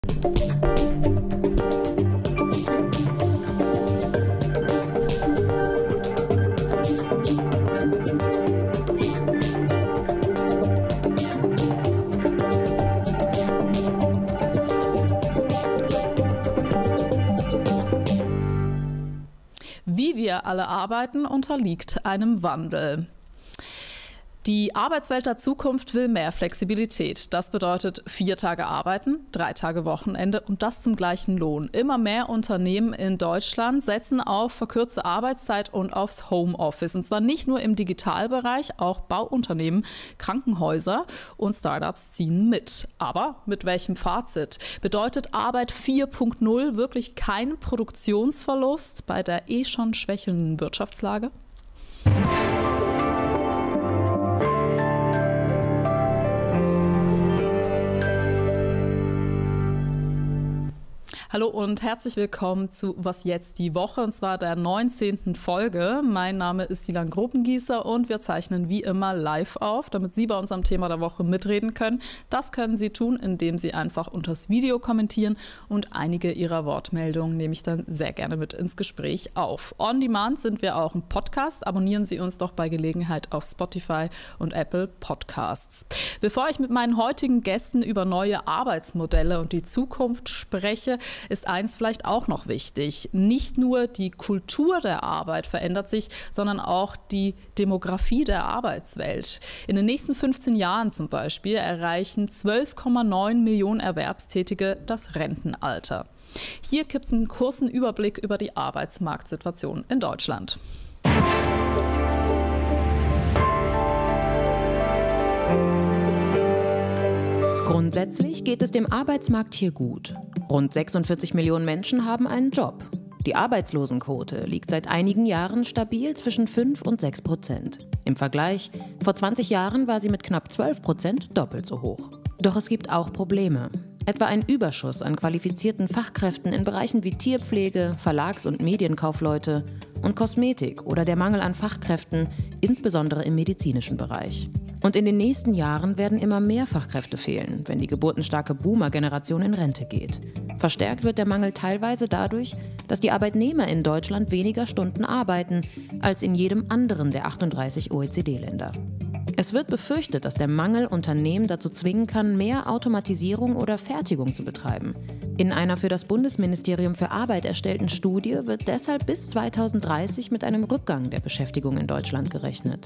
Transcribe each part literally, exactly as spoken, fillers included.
Wie wir alle arbeiten, unterliegt einem Wandel. Die Arbeitswelt der Zukunft will mehr Flexibilität. Das bedeutet vier Tage arbeiten, drei Tage Wochenende und das zum gleichen Lohn. Immer mehr Unternehmen in Deutschland setzen auf verkürzte Arbeitszeit und aufs Homeoffice. Und zwar nicht nur im Digitalbereich, auch Bauunternehmen, Krankenhäuser und Startups ziehen mit. Aber mit welchem Fazit? Bedeutet Arbeit vier Punkt null wirklich keinen Produktionsverlust bei der eh schon schwächelnden Wirtschaftslage? Hallo und herzlich willkommen zu Was jetzt die Woche, und zwar der neunzehnten Folge. Mein Name ist Dilan Gruppengießer und wir zeichnen wie immer live auf, damit Sie bei unserem Thema der Woche mitreden können. Das können Sie tun, indem Sie einfach unter das Video kommentieren, und einige Ihrer Wortmeldungen nehme ich dann sehr gerne mit ins Gespräch auf. On Demand sind wir auch im Podcast. Abonnieren Sie uns doch bei Gelegenheit auf Spotify und Apple Podcasts. Bevor ich mit meinen heutigen Gästen über neue Arbeitsmodelle und die Zukunft spreche, ist eins vielleicht auch noch wichtig. Nicht nur die Kultur der Arbeit verändert sich, sondern auch die Demografie der Arbeitswelt. In den nächsten fünfzehn Jahren zum Beispiel erreichen zwölf Komma neun Millionen Erwerbstätige das Rentenalter. Hier gibt es einen kurzen Überblick über die Arbeitsmarktsituation in Deutschland. Grundsätzlich geht es dem Arbeitsmarkt hier gut. Rund sechsundvierzig Millionen Menschen haben einen Job. Die Arbeitslosenquote liegt seit einigen Jahren stabil zwischen fünf und sechs Prozent. Im Vergleich, vor zwanzig Jahren war sie mit knapp zwölf Prozent doppelt so hoch. Doch es gibt auch Probleme. Etwa ein Überschuss an qualifizierten Fachkräften in Bereichen wie Tierpflege, Verlags- und Medienkaufleute und Kosmetik oder der Mangel an Fachkräften, insbesondere im medizinischen Bereich. Und in den nächsten Jahren werden immer mehr Fachkräfte fehlen, wenn die geburtenstarke Boomer-Generation in Rente geht. Verstärkt wird der Mangel teilweise dadurch, dass die Arbeitnehmer in Deutschland weniger Stunden arbeiten als in jedem anderen der achtunddreißig O E C D-Länder. Es wird befürchtet, dass der Mangel Unternehmen dazu zwingen kann, mehr Automatisierung oder Fertigung zu betreiben. In einer für das Bundesministerium für Arbeit erstellten Studie wird deshalb bis zweitausenddreißig mit einem Rückgang der Beschäftigung in Deutschland gerechnet.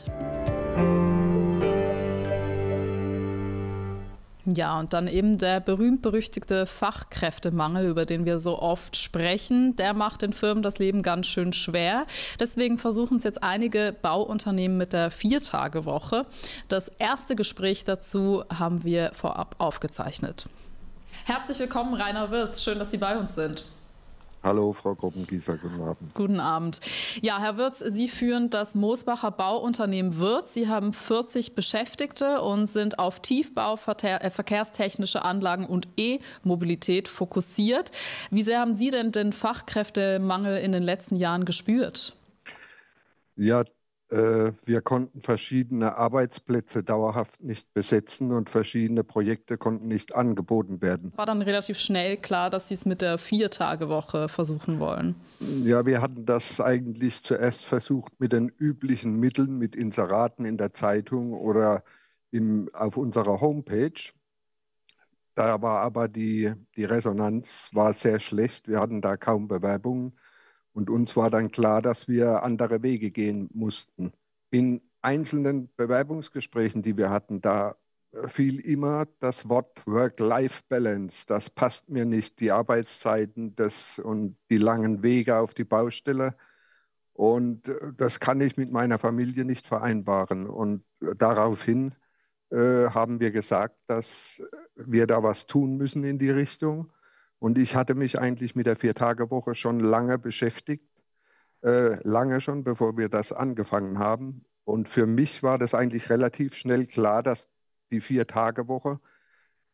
Ja, und dann eben der berühmt-berüchtigte Fachkräftemangel, über den wir so oft sprechen. Der macht den Firmen das Leben ganz schön schwer. Deswegen versuchen es jetzt einige Bauunternehmen mit der Viertagewoche. Das erste Gespräch dazu haben wir vorab aufgezeichnet. Herzlich willkommen, Rainer Wirz. Schön, dass Sie bei uns sind. Hallo, Frau Gruppengießer, guten Abend. Guten Abend. Ja, Herr Wirz, Sie führen das Mosbacher Bauunternehmen Wirz. Sie haben vierzig Beschäftigte und sind auf Tiefbau, verkehrstechnische Anlagen und E-Mobilität fokussiert. Wie sehr haben Sie denn den Fachkräftemangel in den letzten Jahren gespürt? Ja, äh, wir konnten verschiedene Arbeitsplätze dauerhaft nicht besetzen und verschiedene Projekte konnten nicht angeboten werden. War dann relativ schnell klar, dass Sie es mit der Viertagewoche versuchen wollen? Ja, wir hatten das eigentlich zuerst versucht mit den üblichen Mitteln, mit Inseraten in der Zeitung oder im, auf unserer Homepage. Da war aber die, die Resonanz war sehr schlecht. Wir hatten da kaum Bewerbungen. Und uns war dann klar, dass wir andere Wege gehen mussten. In einzelnen Bewerbungsgesprächen, die wir hatten, da fiel immer das Wort Work-Life-Balance. Das passt mir nicht, die Arbeitszeiten das, und die langen Wege auf die Baustelle. Und das kann ich mit meiner Familie nicht vereinbaren. Und daraufhin äh, haben wir gesagt, dass wir da was tun müssen in die Richtung. Und ich hatte mich eigentlich mit der Viertagewoche schon lange beschäftigt, äh, lange schon, bevor wir das angefangen haben. Und für mich war das eigentlich relativ schnell klar, dass die Viertagewoche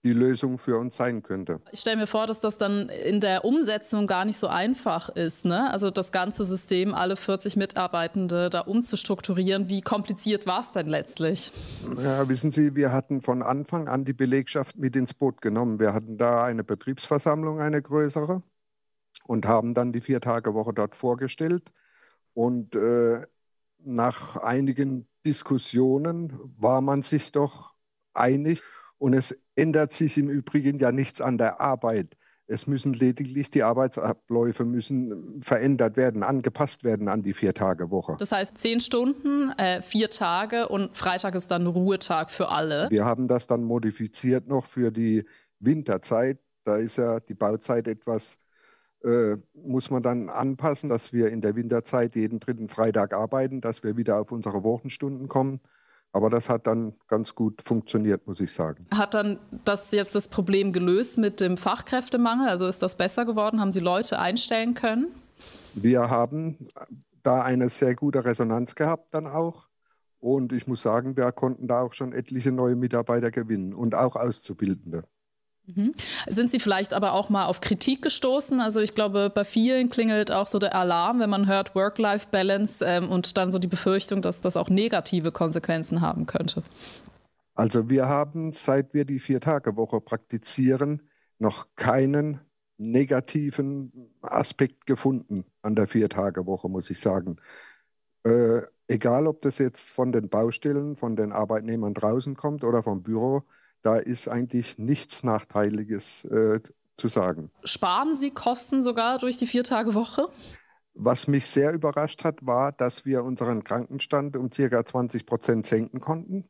die Lösung für uns sein könnte. Ich stelle mir vor, dass das dann in der Umsetzung gar nicht so einfach ist, ne? Also das ganze System, alle vierzig Mitarbeitende da umzustrukturieren. Wie kompliziert war es denn letztlich? Ja, wissen Sie, wir hatten von Anfang an die Belegschaft mit ins Boot genommen. Wir hatten da eine Betriebsversammlung, eine größere, und haben dann die Vier-Tage-Woche dort vorgestellt. Und äh, nach einigen Diskussionen war man sich doch einig. Und es ändert sich im Übrigen ja nichts an der Arbeit. Es müssen lediglich die Arbeitsabläufe müssen verändert werden, angepasst werden an die Vier-Tage-Woche. Das heißt zehn Stunden, äh, vier Tage und Freitag ist dann Ruhetag für alle. Wir haben das dann modifiziert noch für die Winterzeit. Da ist ja die Bauzeit etwas, äh, muss man dann anpassen, dass wir in der Winterzeit jeden dritten Freitag arbeiten, dass wir wieder auf unsere Wochenstunden kommen. Aber das hat dann ganz gut funktioniert, muss ich sagen. Hat dann das jetzt das Problem gelöst mit dem Fachkräftemangel? Also ist das besser geworden? Haben Sie Leute einstellen können? Wir haben da eine sehr gute Resonanz gehabt dann auch. Und ich muss sagen, wir konnten da auch schon etliche neue Mitarbeiter gewinnen und auch Auszubildende. Mhm. Sind Sie vielleicht aber auch mal auf Kritik gestoßen? Also ich glaube, bei vielen klingelt auch so der Alarm, wenn man hört Work-Life-Balance ähm, und dann so die Befürchtung, dass das auch negative Konsequenzen haben könnte. Also wir haben, seit wir die Vier-Tage-Woche praktizieren, noch keinen negativen Aspekt gefunden an der Vier-Tage-Woche, muss ich sagen. Äh, egal, ob das jetzt von den Baustellen, von den Arbeitnehmern draußen kommt oder vom Büro, da ist eigentlich nichts Nachteiliges äh, zu sagen. Sparen Sie Kosten sogar durch die Vier-Tage-Woche? Was mich sehr überrascht hat, war, dass wir unseren Krankenstand um ca. zwanzig Prozent senken konnten.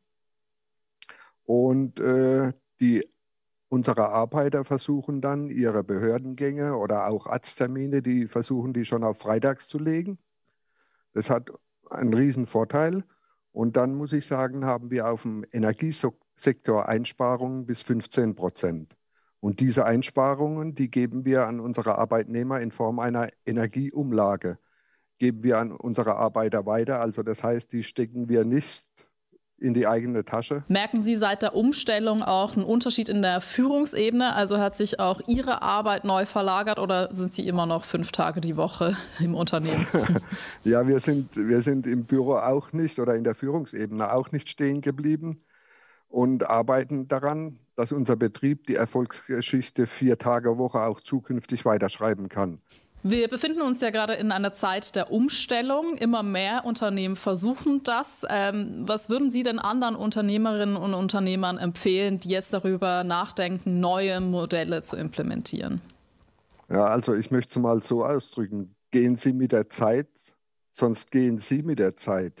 Und äh, die, unsere Arbeiter versuchen dann ihre Behördengänge oder auch Arzttermine, die versuchen die schon auf freitags zu legen. Das hat einen riesen Vorteil. Und dann muss ich sagen, haben wir auf dem Energiesektor Einsparungen bis fünfzehn Prozent. Und diese Einsparungen, die geben wir an unsere Arbeitnehmer in Form einer Energieumlage, geben wir an unsere Arbeiter weiter. Also das heißt, die stecken wir nicht in die eigene Tasche. Merken Sie seit der Umstellung auch einen Unterschied in der Führungsebene? Also hat sich auch Ihre Arbeit neu verlagert oder sind Sie immer noch fünf Tage die Woche im Unternehmen? Ja, wir sind, wir sind im Büro auch nicht oder in der Führungsebene auch nicht stehen geblieben und arbeiten daran, dass unser Betrieb die Erfolgsgeschichte Vier-Tage-Woche auch zukünftig weiterschreiben kann. Wir befinden uns ja gerade in einer Zeit der Umstellung. Immer mehr Unternehmen versuchen das. Ähm, was würden Sie denn anderen Unternehmerinnen und Unternehmern empfehlen, die jetzt darüber nachdenken, neue Modelle zu implementieren? Ja, also ich möchte es mal so ausdrücken. Gehen Sie mit der Zeit, sonst gehen Sie mit der Zeit.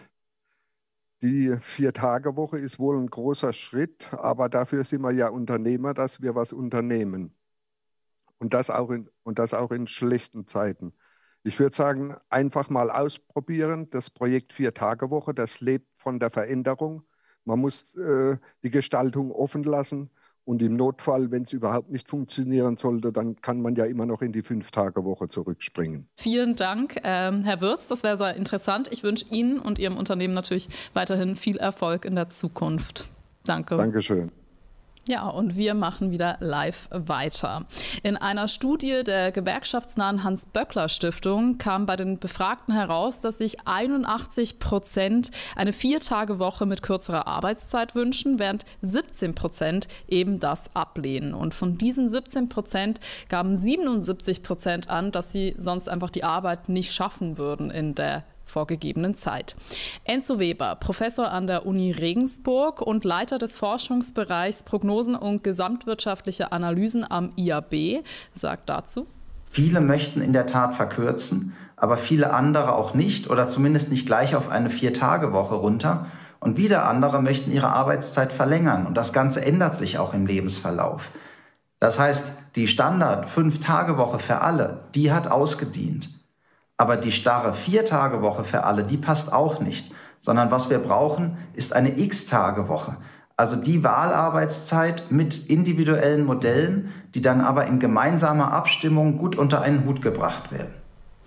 Die Vier-Tage-Woche ist wohl ein großer Schritt, aber dafür sind wir ja Unternehmer, dass wir was unternehmen. Und das auch in, und das auch in schlechten Zeiten. Ich würde sagen, einfach mal ausprobieren. Das Projekt Vier-Tage-Woche, das lebt von der Veränderung. Man muss äh, die Gestaltung offen lassen. Und im Notfall, wenn es überhaupt nicht funktionieren sollte, dann kann man ja immer noch in die Fünf-Tage-Woche zurückspringen. Vielen Dank, ähm, Herr Würz. Das wäre sehr interessant. Ich wünsche Ihnen und Ihrem Unternehmen natürlich weiterhin viel Erfolg in der Zukunft. Danke. Dankeschön. Ja, und wir machen wieder live weiter. In einer Studie der gewerkschaftsnahen Hans-Böckler-Stiftung kam bei den Befragten heraus, dass sich einundachtzig Prozent eine Vier-Tage-Woche mit kürzerer Arbeitszeit wünschen, während siebzehn Prozent eben das ablehnen. Und von diesen siebzehn Prozent gaben siebenundsiebzig Prozent an, dass sie sonst einfach die Arbeit nicht schaffen würden in der vorgegebenen Zeit. Enzo Weber, Professor an der Uni Regensburg und Leiter des Forschungsbereichs Prognosen und gesamtwirtschaftliche Analysen am I A B, sagt dazu: Viele möchten in der Tat verkürzen, aber viele andere auch nicht oder zumindest nicht gleich auf eine Vier-Tage-Woche runter. Und wieder andere möchten ihre Arbeitszeit verlängern und das Ganze ändert sich auch im Lebensverlauf. Das heißt, die Standard-Fünf-Tage-Woche für alle, die hat ausgedient. Aber die starre Vier-Tage-Woche für alle, die passt auch nicht. Sondern was wir brauchen, ist eine X-Tage-Woche. Also die Wahlarbeitszeit mit individuellen Modellen, die dann aber in gemeinsamer Abstimmung gut unter einen Hut gebracht werden.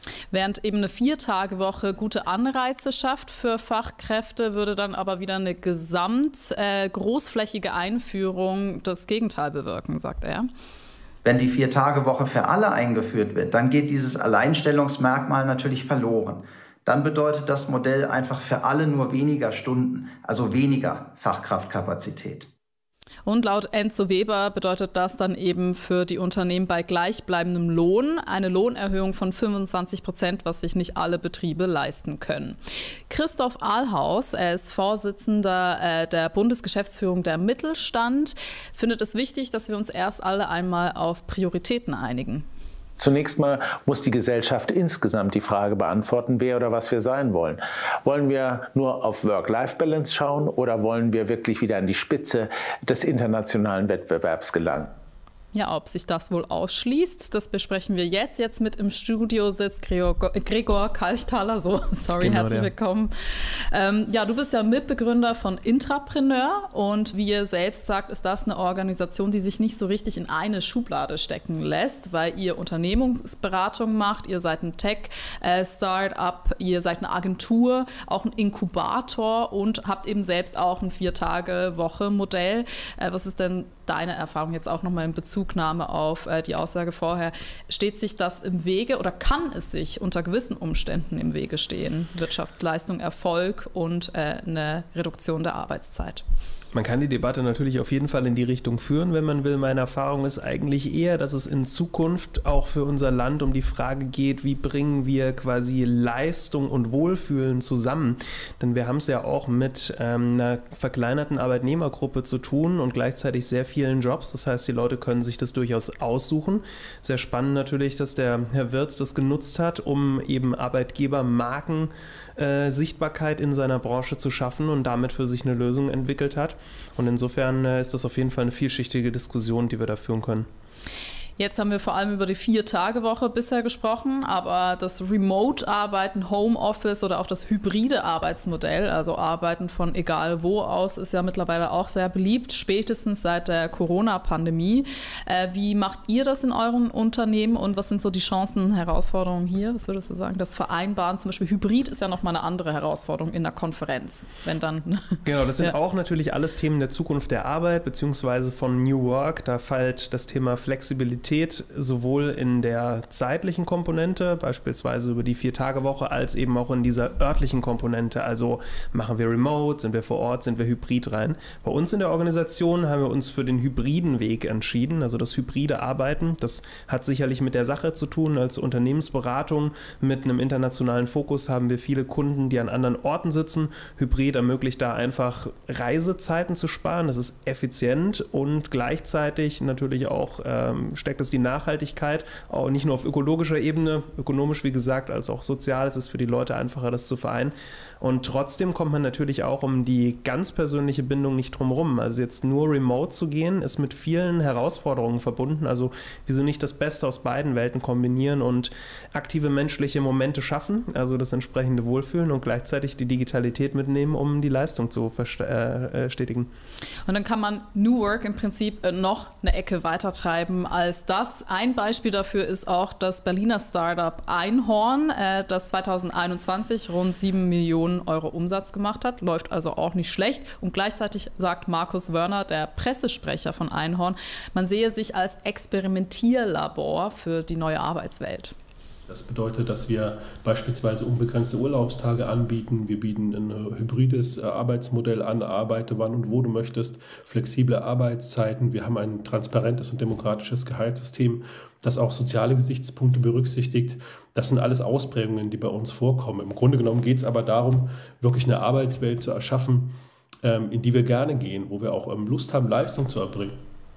Während eben eine Vier-Tage-Woche gute Anreize schafft für Fachkräfte, würde dann aber wieder eine gesamt äh, großflächige Einführung das Gegenteil bewirken, sagt er. Wenn die Vier-Tage-Woche für alle eingeführt wird, dann geht dieses Alleinstellungsmerkmal natürlich verloren. Dann bedeutet das Modell einfach für alle nur weniger Stunden, also weniger Fachkraftkapazität. Und laut Enzo Weber bedeutet das dann eben für die Unternehmen bei gleichbleibendem Lohn eine Lohnerhöhung von fünfundzwanzig Prozent, was sich nicht alle Betriebe leisten können. Christoph Ahlhaus, er ist Vorsitzender äh, der Bundesgeschäftsführung der Mittelstand, findet es wichtig, dass wir uns erst alle einmal auf Prioritäten einigen. Zunächst mal muss die Gesellschaft insgesamt die Frage beantworten, wer oder was wir sein wollen. Wollen wir nur auf Work-Life-Balance schauen oder wollen wir wirklich wieder an die Spitze des internationalen Wettbewerbs gelangen? Ja, ob sich das wohl ausschließt, das besprechen wir jetzt. Jetzt mit im Studio sitzt Gregor, Gregor Kalchthaler. So, sorry, genau, herzlich der. willkommen. Ähm, ja, du bist ja Mitbegründer von Intrapreneur und wie ihr selbst sagt, ist das eine Organisation, die sich nicht so richtig in eine Schublade stecken lässt, weil ihr Unternehmensberatung macht, ihr seid ein Tech-Startup, ihr seid eine Agentur, auch ein Inkubator und habt eben selbst auch ein Vier-Tage-Woche-Modell. Äh, was ist denn deine Erfahrung jetzt auch nochmal in Bezugnahme auf äh, die Aussage vorher? Steht sich das im Wege oder kann es sich unter gewissen Umständen im Wege stehen? Wirtschaftsleistung, Erfolg und äh, eine Reduktion der Arbeitszeit. Man kann die Debatte natürlich auf jeden Fall in die Richtung führen, wenn man will. Meine Erfahrung ist eigentlich eher, dass es in Zukunft auch für unser Land um die Frage geht, wie bringen wir quasi Leistung und Wohlfühlen zusammen. Denn wir haben es ja auch mit ähm, einer verkleinerten Arbeitnehmergruppe zu tun und gleichzeitig sehr vielen Jobs. Das heißt, die Leute können sich das durchaus aussuchen. Sehr spannend natürlich, dass der Herr Wirz das genutzt hat, um eben Arbeitgebermarken Äh, Sichtbarkeit in seiner Branche zu schaffen und damit für sich eine Lösung entwickelt hat. Und insofern äh, ist das auf jeden Fall eine vielschichtige Diskussion, die wir da führen können. Jetzt haben wir vor allem über die Vier-Tage-Woche bisher gesprochen, aber das Remote-Arbeiten, Homeoffice oder auch das hybride Arbeitsmodell, also Arbeiten von egal wo aus, ist ja mittlerweile auch sehr beliebt, spätestens seit der Corona-Pandemie. Äh, wie macht ihr das in eurem Unternehmen und was sind so die Chancen, Herausforderungen hier? Was würdest du sagen? Das Vereinbaren, zum Beispiel Hybrid, ist ja nochmal eine andere Herausforderung in der Konferenz. Wenn dann genau, das sind ja. auch natürlich alles Themen der Zukunft der Arbeit, beziehungsweise von New Work. Da fällt das Thema Flexibilität sowohl in der zeitlichen Komponente, beispielsweise über die Vier-Tage-Woche, als eben auch in dieser örtlichen Komponente. Also machen wir remote, sind wir vor Ort, sind wir hybrid rein. Bei uns in der Organisation haben wir uns für den hybriden Weg entschieden, also das hybride Arbeiten. Das hat sicherlich mit der Sache zu tun. Als Unternehmensberatung mit einem internationalen Fokus haben wir viele Kunden, die an anderen Orten sitzen. Hybrid ermöglicht da einfach Reisezeiten zu sparen. Das ist effizient und gleichzeitig natürlich auch ähm, steckt das die Nachhaltigkeit, auch nicht nur auf ökologischer Ebene, ökonomisch wie gesagt, als auch sozial. Es ist für die Leute einfacher, das zu vereinen. Und trotzdem kommt man natürlich auch um die ganz persönliche Bindung nicht drum rum. Also jetzt nur remote zu gehen, ist mit vielen Herausforderungen verbunden. Also wieso nicht das Beste aus beiden Welten kombinieren und aktive menschliche Momente schaffen, also das entsprechende Wohlfühlen und gleichzeitig die Digitalität mitnehmen, um die Leistung zu verstetigen. Und dann kann man New Work im Prinzip noch eine Ecke weitertreiben als das. Ein Beispiel dafür ist auch das Berliner Startup Einhorn, das zweitausendeinundzwanzig rund sieben Millionen Euro Umsatz gemacht hat, läuft also auch nicht schlecht. Und gleichzeitig sagt Markus Wörner, der Pressesprecher von Einhorn, man sehe sich als Experimentierlabor für die neue Arbeitswelt. Das bedeutet, dass wir beispielsweise unbegrenzte Urlaubstage anbieten. Wir bieten ein hybrides Arbeitsmodell an, arbeite wann und wo du möchtest, flexible Arbeitszeiten. Wir haben ein transparentes und demokratisches Gehaltssystem, das auch soziale Gesichtspunkte berücksichtigt. Das sind alles Ausprägungen, die bei uns vorkommen. Im Grunde genommen geht es aber darum, wirklich eine Arbeitswelt zu erschaffen, in die wir gerne gehen, wo wir auch Lust haben, Leistung zu erbringen.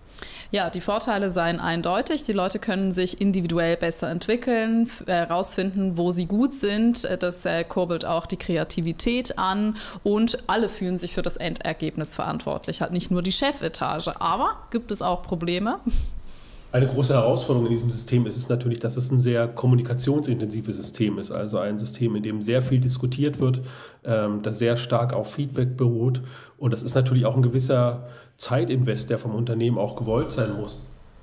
Ja, die Vorteile seien eindeutig. Die Leute können sich individuell besser entwickeln, herausfinden, wo sie gut sind. Das kurbelt auch die Kreativität an und alle fühlen sich für das Endergebnis verantwortlich. Halt nicht nur die Chefetage. Aber gibt es auch Probleme? Eine große Herausforderung in diesem System ist es natürlich, dass es ein sehr kommunikationsintensives System ist, also ein System, in dem sehr viel diskutiert wird, ähm, das sehr stark auf Feedback beruht und das ist natürlich auch ein gewisser Zeitinvest, der vom Unternehmen auch gewollt sein muss.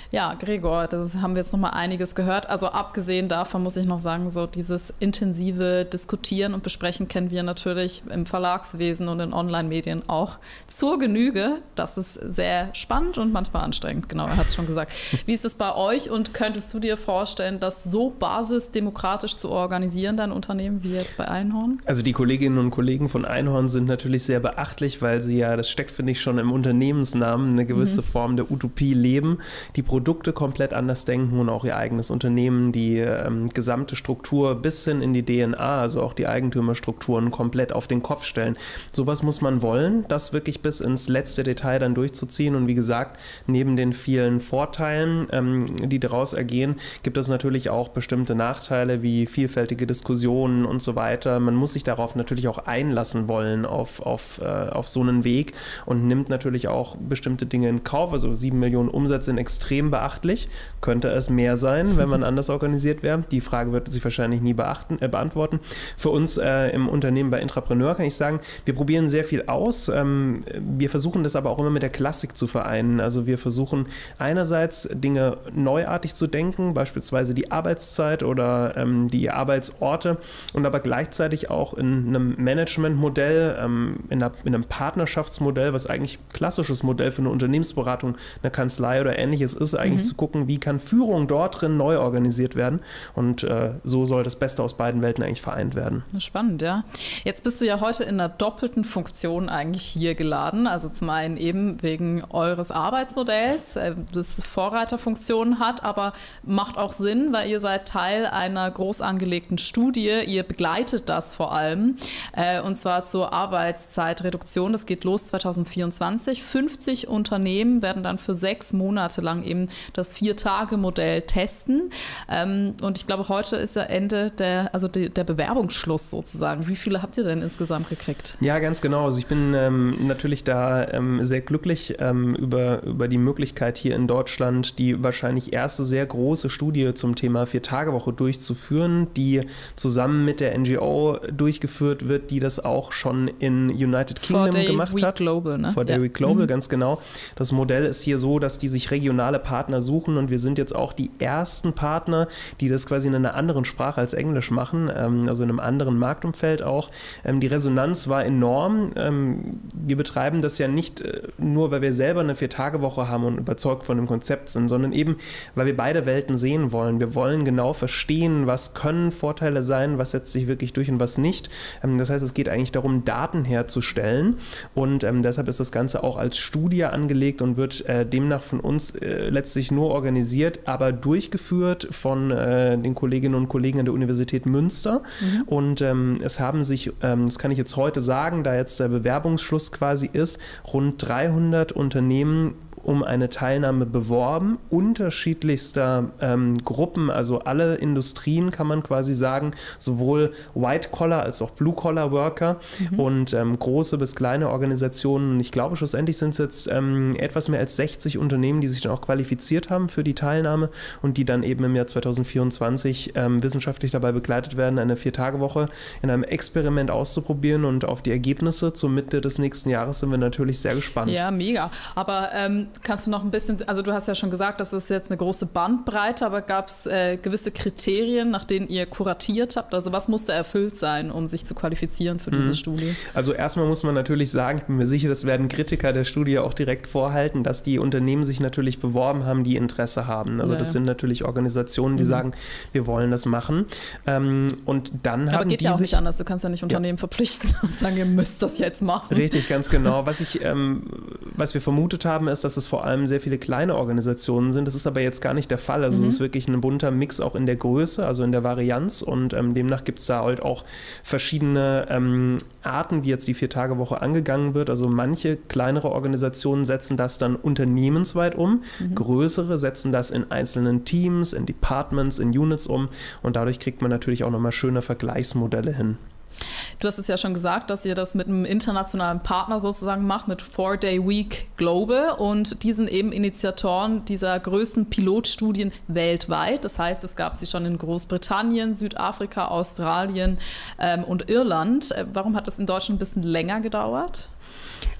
Ja, Gregor, das haben wir jetzt noch mal einiges gehört. Also abgesehen davon muss ich noch sagen, so dieses intensive Diskutieren und Besprechen kennen wir natürlich im Verlagswesen und in Online-Medien auch zur Genüge. Das ist sehr spannend und manchmal anstrengend, genau, er hat es schon gesagt. Wie ist es bei euch und könntest du dir vorstellen, das so basisdemokratisch zu organisieren, dein Unternehmen, wie jetzt bei Einhorn? Also die Kolleginnen und Kollegen von Einhorn sind natürlich sehr beachtlich, weil sie ja, das steckt, finde ich, schon im Unternehmensnamen, eine gewisse mhm. Form der Utopie leben, die Produkte komplett anders denken und auch ihr eigenes Unternehmen, die ähm, gesamte Struktur bis hin in die D N A, also auch die Eigentümerstrukturen komplett auf den Kopf stellen. Sowas muss man wollen, das wirklich bis ins letzte Detail dann durchzuziehen und wie gesagt, neben den vielen Vorteilen, ähm, die daraus ergehen, gibt es natürlich auch bestimmte Nachteile wie vielfältige Diskussionen und so weiter. Man muss sich darauf natürlich auch einlassen wollen auf, auf, äh, auf so einen Weg und nimmt natürlich auch bestimmte Dinge in Kauf, also sieben Millionen Umsätze sind extrem beachtlich. Könnte es mehr sein, wenn man anders organisiert wäre? Die Frage wird sich wahrscheinlich nie beachten, äh, beantworten. Für uns äh, im Unternehmen bei Intrapreneur kann ich sagen, wir probieren sehr viel aus. Ähm, wir versuchen das aber auch immer mit der Klassik zu vereinen. Also wir versuchen einerseits Dinge neuartig zu denken, beispielsweise die Arbeitszeit oder ähm, die Arbeitsorte und aber gleichzeitig auch in einem Managementmodell, ähm, in, einer, in einem Partnerschaftsmodell, was eigentlich ein klassisches Modell für eine Unternehmensberatung, eine Kanzlei oder ähnliches ist, eigentlich mhm. zu gucken, wie kann Führung dort drin neu organisiert werden und äh, so soll das Beste aus beiden Welten eigentlich vereint werden. Spannend, ja. Jetzt bist du ja heute in einer doppelten Funktion eigentlich hier geladen, also zum einen eben wegen eures Arbeitsmodells, das Vorreiterfunktionen hat, aber macht auch Sinn, weil ihr seid Teil einer groß angelegten Studie, ihr begleitet das vor allem äh, und zwar zur Arbeitszeitreduktion, das geht los zwanzig vierundzwanzig, fünfzig Unternehmen werden dann für sechs Monate lang eben das Vier-Tage-Modell testen. Ähm, und ich glaube, heute ist ja Ende der, also die, der Bewerbungsschluss sozusagen. Wie viele habt ihr denn insgesamt gekriegt? Ja, ganz genau. Also ich bin ähm, natürlich da ähm, sehr glücklich ähm, über, über die Möglichkeit hier in Deutschland, die wahrscheinlich erste sehr große Studie zum Thema Vier-Tage-Woche durchzuführen, die zusammen mit der N G O durchgeführt wird, die das auch schon in United Kingdom For gemacht Week hat. Global, ne? For Day ja. Week Global, mhm. ganz genau. Das Modell ist hier so, dass die sich regionale Partner suchen und wir sind jetzt auch die ersten Partner, die das quasi in einer anderen Sprache als Englisch machen, ähm, also in einem anderen Marktumfeld auch. Ähm, die Resonanz war enorm. Ähm, wir betreiben das ja nicht äh, nur, weil wir selber eine Vier-Tage-Woche haben und überzeugt von dem Konzept sind, sondern eben, weil wir beide Welten sehen wollen. Wir wollen genau verstehen, was können Vorteile sein, was setzt sich wirklich durch und was nicht. Ähm, das heißt, es geht eigentlich darum, Daten herzustellen und ähm, deshalb ist das Ganze auch als Studie angelegt und wird äh, demnach von uns äh, letztlich nur organisiert, aber durchgeführt von äh, den Kolleginnen und Kollegen an der Universität Münster. Mhm. Und ähm, es haben sich, ähm, das kann ich jetzt heute sagen, da jetzt der Bewerbungsschluss quasi ist, rund dreihundert Unternehmen um eine Teilnahme beworben, unterschiedlichster ähm, Gruppen, also alle Industrien kann man quasi sagen, sowohl White-Collar als auch Blue-Collar-Worker mhm. und ähm, große bis kleine Organisationen. Und ich glaube, schlussendlich sind es jetzt ähm, etwas mehr als sechzig Unternehmen, die sich dann auch qualifiziert haben für die Teilnahme und die dann eben im Jahr zwanzig vierundzwanzig ähm, wissenschaftlich dabei begleitet werden, eine Vier-Tage-Woche in einem Experiment auszuprobieren und auf die Ergebnisse zur Mitte des nächsten Jahres sind wir natürlich sehr gespannt. Ja, mega. Aber ähm, kannst du noch ein bisschen, also du hast ja schon gesagt, das ist jetzt eine große Bandbreite, aber gab es äh, gewisse Kriterien, nach denen ihr kuratiert habt? Also was musste erfüllt sein, um sich zu qualifizieren für mhm. diese Studie? Also erstmal muss man natürlich sagen, ich bin mir sicher, das werden Kritiker der Studie auch direkt vorhalten, dass die Unternehmen sich natürlich beworben haben, die Interesse haben. Also ja, das ja. sind natürlich Organisationen, die mhm. sagen, wir wollen das machen. Ähm, und dann aber haben geht die ja auch sich, nicht anders, du kannst ja nicht Unternehmen ja. verpflichten und sagen, ihr müsst das jetzt machen. Richtig, ganz genau. Was, ich, ähm, was wir vermutet haben, ist, dass es vor allem sehr viele kleine Organisationen sind. Das ist aber jetzt gar nicht der Fall. Also mhm. es ist wirklich ein bunter Mix auch in der Größe, also in der Varianz und ähm, demnach gibt es da halt auch verschiedene ähm, Arten, wie jetzt die Vier-Tage-Woche angegangen wird. Also manche kleinere Organisationen setzen das dann unternehmensweit um, mhm. größere setzen das in einzelnen Teams, in Departments, in Units um und dadurch kriegt man natürlich auch nochmal schöne Vergleichsmodelle hin. Du hast es ja schon gesagt, dass ihr das mit einem internationalen Partner sozusagen macht, mit Four Day Week Global und die sind eben Initiatoren dieser größten Pilotstudien weltweit. Das heißt, es gab sie schon in Großbritannien, Südafrika, Australien ähm, und Irland. Warum hat das in Deutschland ein bisschen länger gedauert?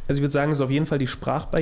Also ich würde sagen, es ist auf jeden Fall die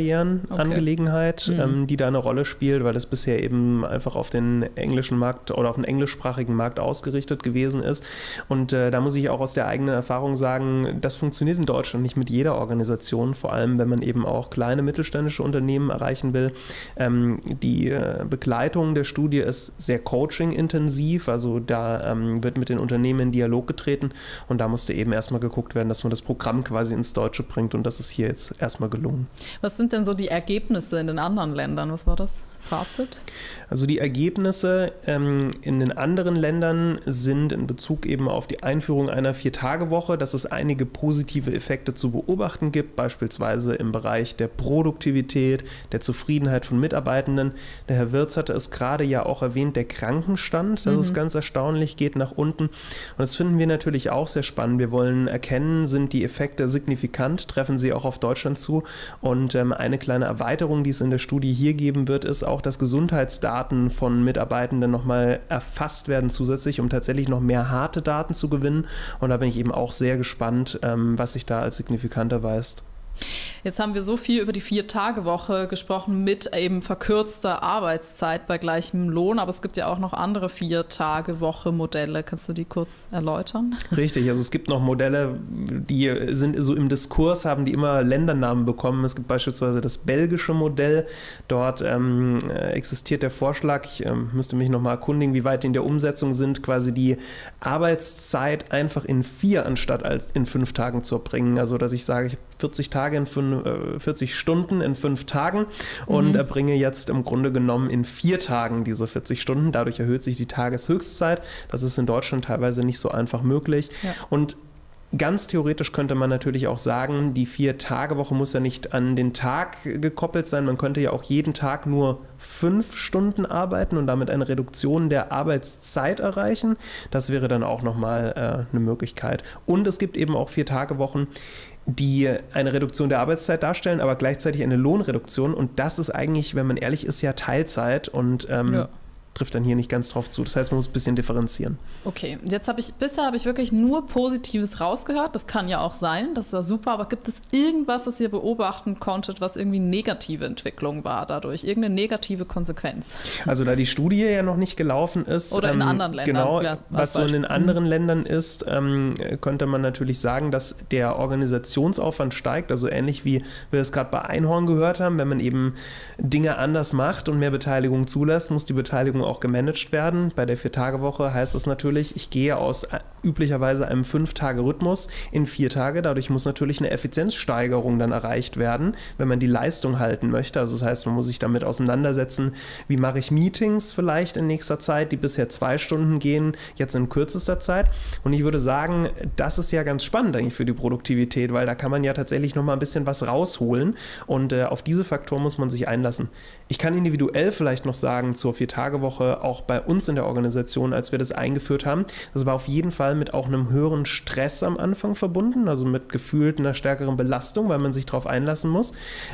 Sprachbarrieren-Angelegenheit, okay. ähm, die da eine Rolle spielt, weil das bisher eben einfach auf den englischen Markt oder auf den englischsprachigen Markt ausgerichtet gewesen ist. Und äh, da muss ich auch aus der eigenen Erfahrung sagen, das funktioniert in Deutschland nicht mit jeder Organisation, vor allem wenn man eben auch kleine mittelständische Unternehmen erreichen will. Ähm, die äh, Begleitung der Studie ist sehr coaching-intensiv, also da ähm, wird mit den Unternehmen in Dialog getreten und da musste eben erstmal geguckt werden, dass man das Programm quasi ins Deutsche bringt und das ist hier jetzt erstmal gelungen. Was sind denn so die Ergebnisse in den anderen Ländern? Was war das Fazit? Also die Ergebnisse ähm, in den anderen Ländern sind in Bezug eben auf die Einführung einer Vier-Tage-Woche, dass es einige positive Effekte zu beobachten gibt, beispielsweise im Bereich der Produktivität, der Zufriedenheit von Mitarbeitenden. Der Herr Wirz hatte es gerade ja auch erwähnt, der Krankenstand, das mhm. ist ganz erstaunlich, geht nach unten. Und das finden wir natürlich auch sehr spannend. Wir wollen erkennen, sind die Effekte signifikant, treffen sie auch auf Deutschland zu. Und ähm, eine kleine Erweiterung, die es in der Studie hier geben wird, ist auch, dass Gesundheitsdaten von Mitarbeitenden nochmal erfasst werden zusätzlich, um tatsächlich noch mehr harte Daten zu gewinnen. Und da bin ich eben auch sehr gespannt, ähm, was sich da als signifikant erweist. Jetzt haben wir so viel über die Vier-Tage-Woche gesprochen mit eben verkürzter Arbeitszeit bei gleichem Lohn, aber es gibt ja auch noch andere Vier-Tage-Woche-Modelle. Kannst du die kurz erläutern? Richtig, also es gibt noch Modelle, die sind so im Diskurs, haben die immer Ländernamen bekommen. Es gibt beispielsweise das belgische Modell. Dort ähm, existiert der Vorschlag, ich ähm, müsste mich nochmal erkundigen, wie weit die in der Umsetzung sind, quasi die Arbeitszeit einfach in vier anstatt als in fünf Tagen zu erbringen. Also dass ich sage, ich habe vierzig Tage in fünf, äh, vierzig Stunden in fünf Tagen und mhm. erbringe jetzt im Grunde genommen in vier Tagen diese vierzig Stunden. Dadurch erhöht sich die Tageshöchstzeit. Das ist in Deutschland teilweise nicht so einfach möglich. Ja. Und ganz theoretisch könnte man natürlich auch sagen, die Vier-Tage-Woche muss ja nicht an den Tag gekoppelt sein. Man könnte ja auch jeden Tag nur fünf Stunden arbeiten und damit eine Reduktion der Arbeitszeit erreichen. Das wäre dann auch nochmal äh, eine Möglichkeit. Und es gibt eben auch Vier-Tage-Wochen, die eine Reduktion der Arbeitszeit darstellen, aber gleichzeitig eine Lohnreduktion. Und das ist eigentlich, wenn man ehrlich ist, ja Teilzeit und ähm, ja. trifft dann hier nicht ganz drauf zu. Das heißt, man muss ein bisschen differenzieren. Okay, jetzt habe ich, bisher habe ich wirklich nur Positives rausgehört. Das kann ja auch sein, das ist ja super, aber gibt es irgendwas, was ihr beobachten konntet, was irgendwie negative Entwicklung war dadurch? Irgendeine negative Konsequenz? Also da die Studie ja noch nicht gelaufen ist. Oder in ähm, anderen Ländern. Genau, ja, was so in den anderen mhm. Ländern ist, ähm, könnte man natürlich sagen, dass der Organisationsaufwand steigt. Also ähnlich wie wir es gerade bei Einhorn gehört haben, wenn man eben Dinge anders macht und mehr Beteiligung zulässt, muss die Beteiligung auch gemanagt werden. Bei der Vier-Tage-Woche heißt es natürlich, ich gehe aus üblicherweise einem Fünf-Tage-Rhythmus in vier Tage. Dadurch muss natürlich eine Effizienzsteigerung dann erreicht werden, wenn man die Leistung halten möchte. Also das heißt, man muss sich damit auseinandersetzen, wie mache ich Meetings vielleicht in nächster Zeit, die bisher zwei Stunden gehen, jetzt in kürzester Zeit. Und ich würde sagen, das ist ja ganz spannend eigentlich für die Produktivität, weil da kann man ja tatsächlich nochmal ein bisschen was rausholen und äh, auf diese Faktoren muss man sich einlassen. Ich kann individuell vielleicht noch sagen, zur Vier-Tage-Woche auch bei uns in der Organisation, als wir das eingeführt haben, das war auf jeden Fall mit auch einem höheren Stress am Anfang verbunden, also mit gefühlt einer stärkeren Belastung, weil man sich darauf einlassen muss.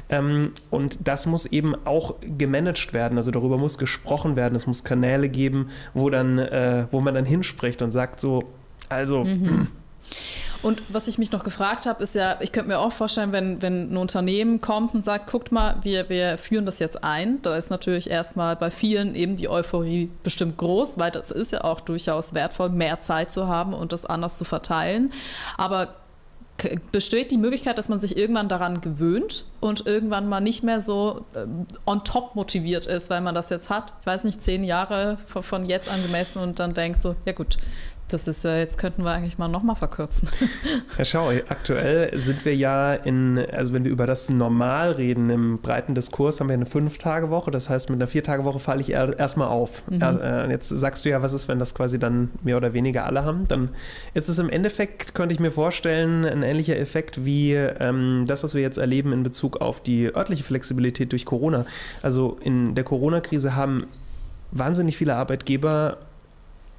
Und das muss eben auch gemanagt werden, also darüber muss gesprochen werden, es muss Kanäle geben, wo, dann, wo man dann hinspricht und sagt so, also... Mhm. Und was ich mich noch gefragt habe, ist ja, ich könnte mir auch vorstellen, wenn, wenn ein Unternehmen kommt und sagt, guckt mal, wir, wir führen das jetzt ein, da ist natürlich erstmal bei vielen eben die Euphorie bestimmt groß, weil das ist ja auch durchaus wertvoll, mehr Zeit zu haben und das anders zu verteilen. Aber besteht die Möglichkeit, dass man sich irgendwann daran gewöhnt und irgendwann mal nicht mehr so on top motiviert ist, weil man das jetzt hat, ich weiß nicht, zehn Jahre von jetzt angemessen und dann denkt so, ja gut, das ist ja, jetzt könnten wir eigentlich mal nochmal verkürzen. Ja, schau, aktuell sind wir ja in, also wenn wir über das Normal reden, im breiten Diskurs haben wir eine Fünf-Tage-Woche, das heißt, mit einer Vier-Tage-Woche falle ich erstmal auf. Mhm. Ja, jetzt sagst du ja, was ist, wenn das quasi dann mehr oder weniger alle haben? Dann ist es im Endeffekt, könnte ich mir vorstellen, ein ähnlicher Effekt wie ähm, das, was wir jetzt erleben in Bezug auf die örtliche Flexibilität durch Corona. Also in der Corona-Krise haben wahnsinnig viele Arbeitgeber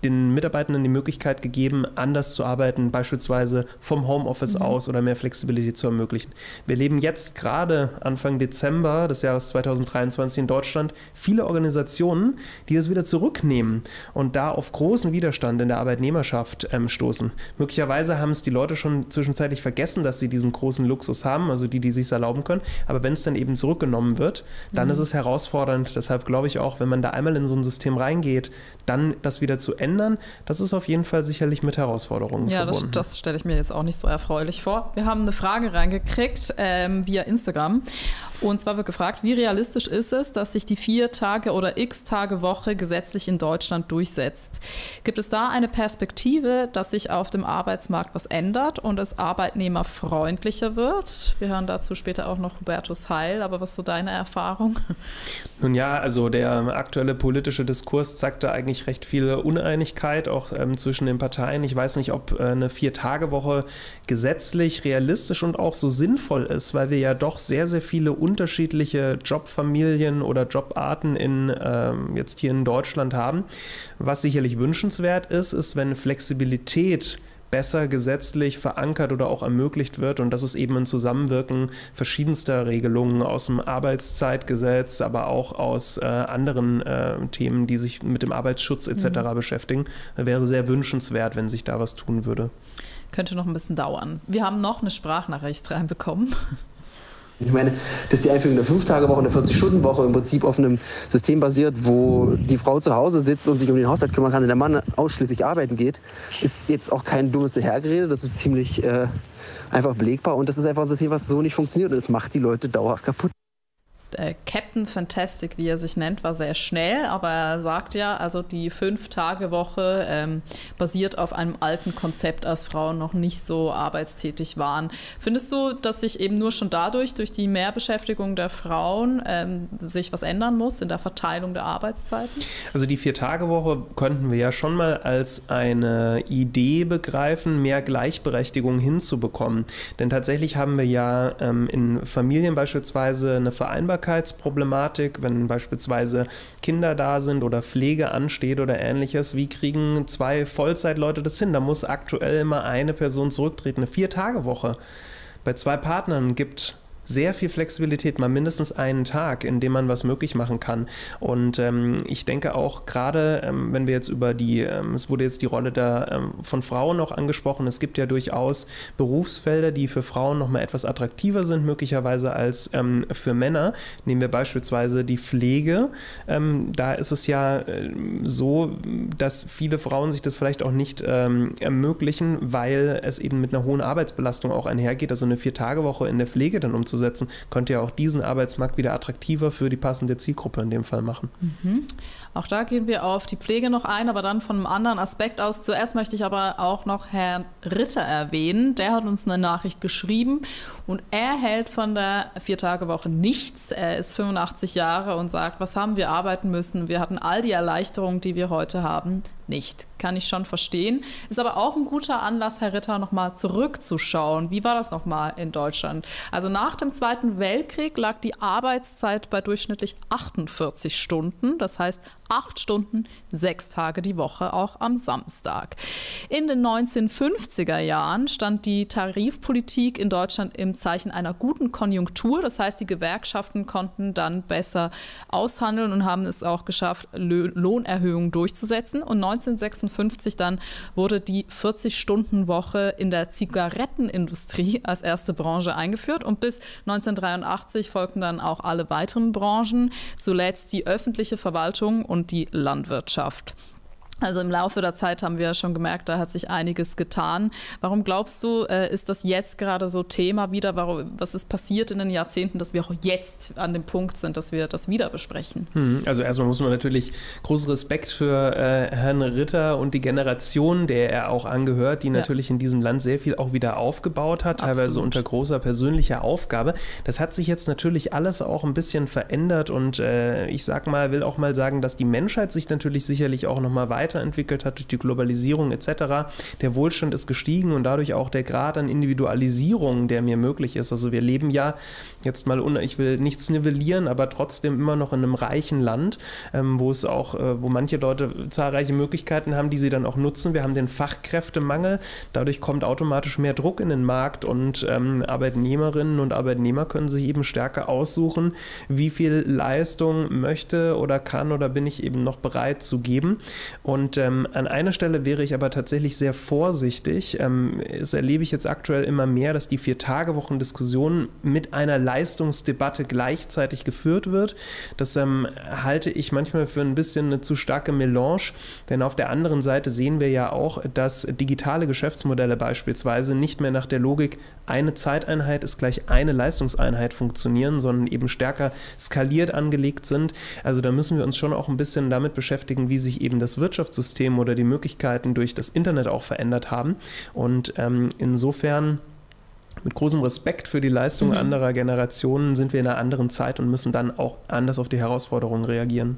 den Mitarbeitenden die Möglichkeit gegeben, anders zu arbeiten, beispielsweise vom Homeoffice mhm. aus oder mehr Flexibilität zu ermöglichen. Wir leben jetzt gerade Anfang Dezember des Jahres zweitausenddreiundzwanzig in Deutschland viele Organisationen, die das wieder zurücknehmen und da auf großen Widerstand in der Arbeitnehmerschaft ähm, stoßen. Möglicherweise haben es die Leute schon zwischenzeitlich vergessen, dass sie diesen großen Luxus haben, also die, die sich erlauben können. Aber wenn es dann eben zurückgenommen wird, dann mhm. ist es herausfordernd. Deshalb glaube ich auch, wenn man da einmal in so ein System reingeht, dann das wieder zu ändern, das ist auf jeden Fall sicherlich mit Herausforderungen ja, verbunden. Ja, das, das stelle ich mir jetzt auch nicht so erfreulich vor. Wir haben eine Frage reingekriegt ähm, via Instagram. Und zwar wird gefragt, wie realistisch ist es, dass sich die Vier-Tage- oder X-Tage-Woche gesetzlich in Deutschland durchsetzt? Gibt es da eine Perspektive, dass sich auf dem Arbeitsmarkt was ändert und es arbeitnehmerfreundlicher wird? Wir hören dazu später auch noch Hubertus Heil, aber was ist so deine Erfahrung? Nun ja, also der aktuelle politische Diskurs zeigt da eigentlich recht viel Uneinigkeit, auch ähm, zwischen den Parteien. Ich weiß nicht, ob äh, eine Vier-Tage-Woche gesetzlich realistisch und auch so sinnvoll ist, weil wir ja doch sehr, sehr viele unterschiedliche Jobfamilien oder Jobarten in, ähm, jetzt hier in Deutschland haben. Was sicherlich wünschenswert ist, ist, wenn Flexibilität besser gesetzlich verankert oder auch ermöglicht wird und das ist eben ein Zusammenwirken verschiedenster Regelungen aus dem Arbeitszeitgesetz, aber auch aus äh, anderen äh, Themen, die sich mit dem Arbeitsschutz et cetera mhm. beschäftigen. Wäre sehr wünschenswert, wenn sich da was tun würde. Könnte noch ein bisschen dauern. Wir haben noch eine Sprachnachricht reinbekommen. Ich meine, dass die Einführung der Fünf-Tage-Woche und der vierzig-Stunden-Woche im Prinzip auf einem System basiert, wo die Frau zu Hause sitzt und sich um den Haushalt kümmern kann und der Mann ausschließlich arbeiten geht, ist jetzt auch kein dummes Dahergerede. Das ist ziemlich äh, einfach belegbar und das ist einfach ein System, was so nicht funktioniert und es macht die Leute dauerhaft kaputt. Captain Fantastic, wie er sich nennt, war sehr schnell, aber er sagt ja, also die Fünf-Tage-Woche ähm, basiert auf einem alten Konzept, als Frauen noch nicht so arbeitstätig waren. Findest du, dass sich eben nur schon dadurch, durch die Mehrbeschäftigung der Frauen, ähm, sich was ändern muss in der Verteilung der Arbeitszeiten? Also die Vier-Tage-Woche könnten wir ja schon mal als eine Idee begreifen, mehr Gleichberechtigung hinzubekommen. Denn tatsächlich haben wir ja ähm, in Familien beispielsweise eine Vereinbarkeit, Problematik, wenn beispielsweise Kinder da sind oder Pflege ansteht oder ähnliches. Wie kriegen zwei Vollzeitleute das hin? Da muss aktuell immer eine Person zurücktreten. Eine Vier-Tage-Woche bei zwei Partnern gibt sehr viel Flexibilität, mal mindestens einen Tag, in dem man was möglich machen kann. Und ähm, ich denke auch gerade, ähm, wenn wir jetzt über die, ähm, es wurde jetzt die Rolle der, ähm, von Frauen noch angesprochen, es gibt ja durchaus Berufsfelder, die für Frauen noch mal etwas attraktiver sind, möglicherweise als ähm, für Männer. Nehmen wir beispielsweise die Pflege. Ähm, da ist es ja äh, so, dass viele Frauen sich das vielleicht auch nicht ähm, ermöglichen, weil es eben mit einer hohen Arbeitsbelastung auch einhergeht. Also eine Vier-Tage-Woche in der Pflege dann umzusetzen, setzen, könnte ja auch diesen Arbeitsmarkt wieder attraktiver für die passende Zielgruppe in dem Fall machen. Mhm. Auch da gehen wir auf die Pflege noch ein, aber dann von einem anderen Aspekt aus. Zuerst möchte ich aber auch noch Herrn Ritter erwähnen. Der hat uns eine Nachricht geschrieben und er hält von der Vier-Tage-Woche nichts. Er ist fünfundachtzig Jahre und sagt, was haben wir arbeiten müssen? Wir hatten all die Erleichterungen, die wir heute haben, nicht. Kann ich schon verstehen. Ist aber auch ein guter Anlass, Herr Ritter, nochmal zurückzuschauen. Wie war das nochmal in Deutschland? Also nach dem Zweiten Weltkrieg lag die Arbeitszeit bei durchschnittlich achtundvierzig Stunden. Das heißt acht Stunden, sechs Tage die Woche, auch am Samstag. In den neunzehnhundertfünfziger Jahren stand die Tarifpolitik in Deutschland im Zeichen einer guten Konjunktur. Das heißt, die Gewerkschaften konnten dann besser aushandeln und haben es auch geschafft, Lohnerhöhungen durchzusetzen. Und neunzehnhundertsechsundfünfzig dann wurde die vierzig-Stunden-Woche in der Zigarettenindustrie als erste Branche eingeführt und bis neunzehnhundertdreiundachtzig folgten dann auch alle weiteren Branchen, zuletzt die öffentliche Verwaltung und die Landwirtschaft. Also im Laufe der Zeit haben wir schon gemerkt, da hat sich einiges getan. Warum glaubst du, ist das jetzt gerade so Thema wieder? Warum, was ist passiert in den Jahrzehnten, dass wir auch jetzt an dem Punkt sind, dass wir das wieder besprechen? Also erstmal muss man natürlich großen Respekt für äh, Herrn Ritter und die Generation, der er auch angehört, die ja. natürlich in diesem Land sehr viel auch wieder aufgebaut hat, teilweise Absolut. unter großer persönlicher Aufgabe. Das hat sich jetzt natürlich alles auch ein bisschen verändert und äh, ich sag mal, will auch mal sagen, dass die Menschheit sich natürlich sicherlich auch nochmal weiter weiterentwickelt hat durch die Globalisierung et cetera. Der Wohlstand ist gestiegen und dadurch auch der Grad an Individualisierung, der mir möglich ist. Also wir leben ja jetzt mal, ich will nichts nivellieren, aber trotzdem immer noch in einem reichen Land, ähm, wo es auch, äh, wo manche Leute zahlreiche Möglichkeiten haben, die sie dann auch nutzen. Wir haben den Fachkräftemangel, dadurch kommt automatisch mehr Druck in den Markt und ähm, Arbeitnehmerinnen und Arbeitnehmer können sich eben stärker aussuchen, wie viel Leistung möchte oder kann oder bin ich eben noch bereit zu geben. Und ähm, an einer Stelle wäre ich aber tatsächlich sehr vorsichtig. Ähm, das erlebe ich jetzt aktuell immer mehr, dass die Vier-Tage-Wochen-Diskussion mit einer Leistungsdebatte gleichzeitig geführt wird. Das ähm, halte ich manchmal für ein bisschen eine zu starke Melange, denn auf der anderen Seite sehen wir ja auch, dass digitale Geschäftsmodelle beispielsweise nicht mehr nach der Logik eine Zeiteinheit ist gleich eine Leistungseinheit funktionieren, sondern eben stärker skaliert angelegt sind. Also da müssen wir uns schon auch ein bisschen damit beschäftigen, wie sich eben das Wirtschaftssystem oder die Möglichkeiten durch das Internet auch verändert haben. Und ähm, insofern mit großem Respekt für die Leistung mhm. anderer Generationen sind wir in einer anderen Zeit und müssen dann auch anders auf die Herausforderungen reagieren.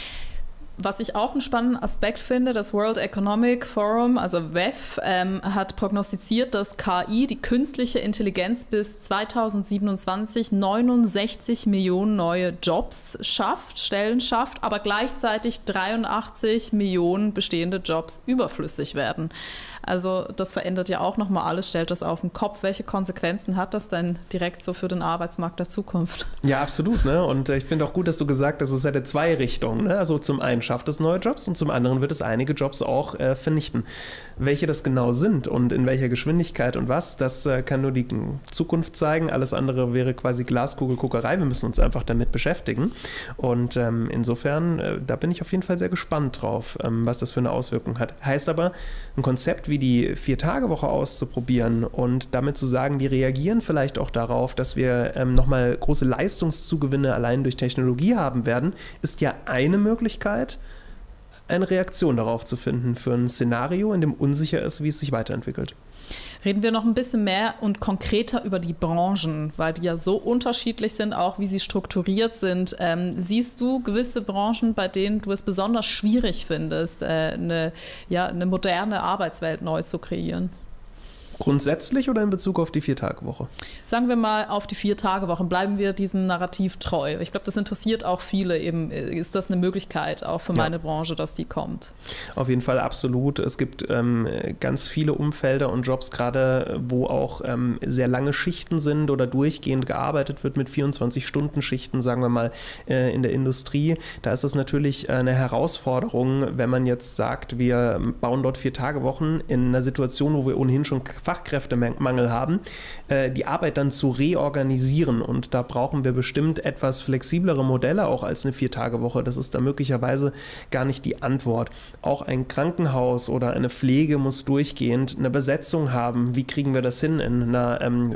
Was ich auch einen spannenden Aspekt finde, das World Economic Forum, also W E F, ähm, hat prognostiziert, dass K I, die künstliche Intelligenz, bis zweitausendsiebenundzwanzig neunundsechzig Millionen neue Jobs schafft, Stellen schafft, aber gleichzeitig dreiundachtzig Millionen bestehende Jobs überflüssig werden. Also das verändert ja auch nochmal alles, stellt das auf den Kopf. Welche Konsequenzen hat das denn direkt so für den Arbeitsmarkt der Zukunft? Ja, absolut. Ne? Und ich finde auch gut, dass du gesagt hast, es hätte zwei Richtungen. Ne? Also zum einen schafft es neue Jobs und zum anderen wird es einige Jobs auch äh, vernichten. Welche das genau sind und in welcher Geschwindigkeit und was, das äh, kann nur die Zukunft zeigen. Alles andere wäre quasi Glaskugelguckerei. Wir müssen uns einfach damit beschäftigen. Und ähm, insofern, äh, da bin ich auf jeden Fall sehr gespannt drauf, ähm, was das für eine Auswirkung hat. Heißt aber, ein Konzept wie die Vier-Tage-Woche auszuprobieren und damit zu sagen, wir reagieren vielleicht auch darauf, dass wir ähm, nochmal große Leistungszugewinne allein durch Technologie haben werden, ist ja eine Möglichkeit, eine Reaktion darauf zu finden für ein Szenario, in dem unsicher ist, wie es sich weiterentwickelt. Reden wir noch ein bisschen mehr und konkreter über die Branchen, weil die ja so unterschiedlich sind, auch wie sie strukturiert sind. Ähm, siehst du gewisse Branchen, bei denen du es besonders schwierig findest, äh, eine, ja, eine moderne Arbeitswelt neu zu kreieren? Grundsätzlich oder in Bezug auf die Vier-Tage-Woche? Sagen wir mal auf die Vier-Tage-Woche. Bleiben wir diesem Narrativ treu. Ich glaube, das interessiert auch viele. Eben, ist das eine Möglichkeit auch für meine ja. Branche, dass die kommt? Auf jeden Fall absolut. Es gibt ähm, ganz viele Umfelder und Jobs, gerade wo auch ähm, sehr lange Schichten sind oder durchgehend gearbeitet wird mit vierundzwanzig-Stunden-Schichten, sagen wir mal, äh, in der Industrie. Da ist es natürlich eine Herausforderung, wenn man jetzt sagt, wir bauen dort Vier-Tage-Wochen in einer Situation, wo wir ohnehin schon Fachkräftemangel haben, äh, die Arbeit dann zu reorganisieren. Und da brauchen wir bestimmt etwas flexiblere Modelle auch als eine Vier-Tage-Woche. Das ist da möglicherweise gar nicht die Antwort. Auch ein Krankenhaus oder eine Pflege muss durchgehend eine Besetzung haben. Wie kriegen wir das hin in einer ähm,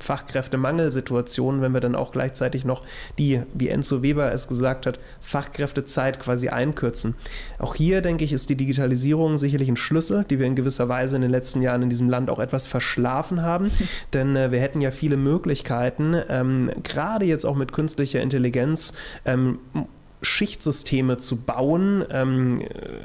Fachkräftemangelsituation, wenn wir dann auch gleichzeitig noch die, wie Enzo Weber es gesagt hat, Fachkräftezeit quasi einkürzen. Auch hier, denke ich, ist die Digitalisierung sicherlich ein Schlüssel, die wir in gewisser Weise in den letzten Jahren in diesem Land auch etwas verschlafen haben, denn äh, wir hätten ja viele Möglichkeiten, ähm, gerade jetzt auch mit künstlicher Intelligenz, ähm, Schichtsysteme zu bauen, ähm,